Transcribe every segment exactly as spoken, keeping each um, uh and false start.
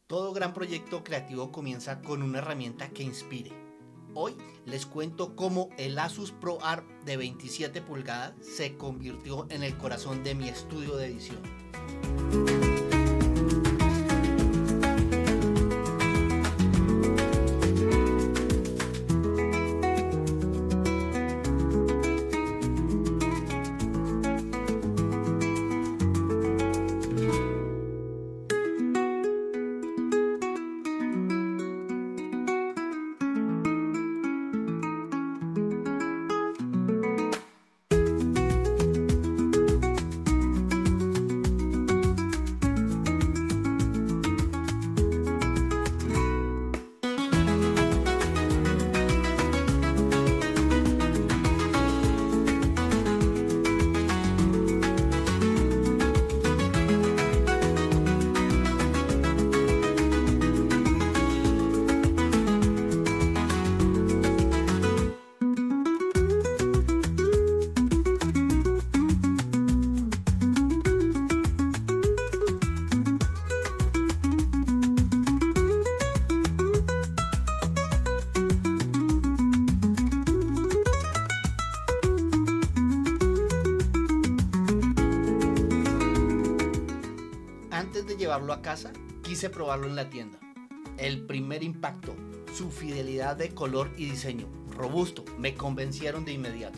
Todo gran proyecto creativo comienza con una herramienta que inspire. Hoy les cuento cómo el Asus ProArt de veintisiete pulgadas se convirtió en el corazón de mi estudio de edición. Antes de llevarlo a casa, quise probarlo en la tienda. El primer impacto, su fidelidad de color y diseño, robusto, me convencieron de inmediato.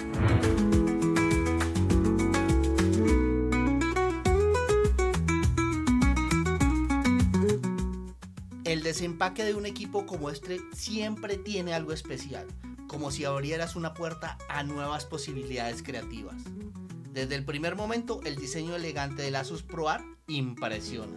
El desempaque de un equipo como este siempre tiene algo especial, como si abrieras una puerta a nuevas posibilidades creativas. Desde el primer momento, el diseño elegante del Asus ProArt impresiona.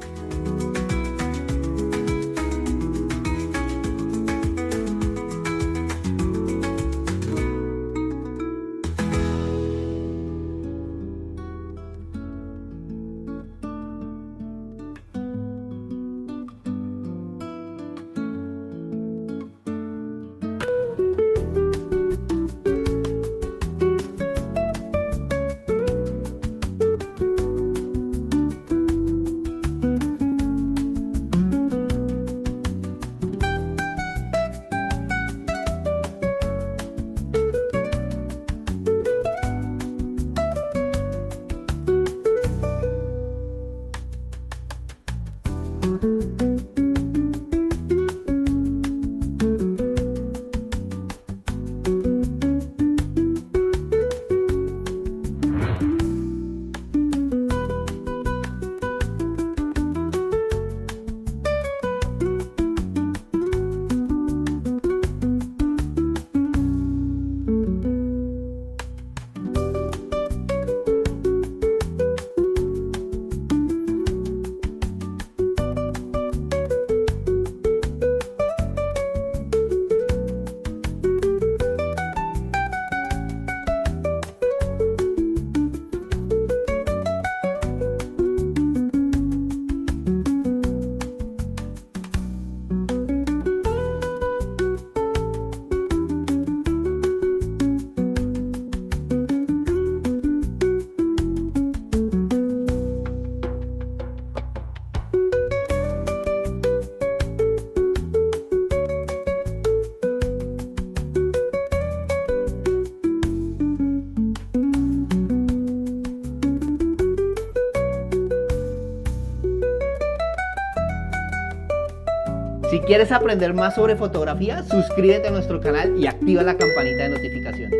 Si quieres aprender más sobre fotografía, suscríbete a nuestro canal y activa la campanita de notificaciones.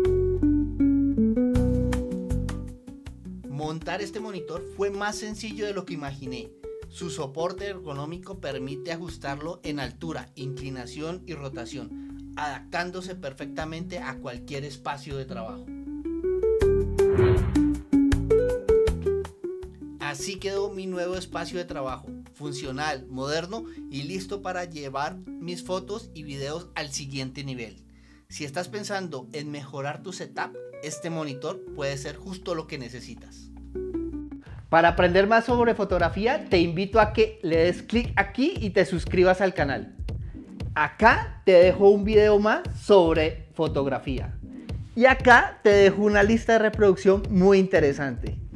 Montar este monitor fue más sencillo de lo que imaginé. Su soporte ergonómico permite ajustarlo en altura, inclinación y rotación, adaptándose perfectamente a cualquier espacio de trabajo. Así quedó mi nuevo espacio de trabajo, funcional, moderno y listo para llevar mis fotos y videos al siguiente nivel. Si estás pensando en mejorar tu setup, este monitor puede ser justo lo que necesitas. Para aprender más sobre fotografía, te invito a que le des clic aquí y te suscribas al canal. Acá te dejo un video más sobre fotografía. Y acá te dejo una lista de reproducción muy interesante.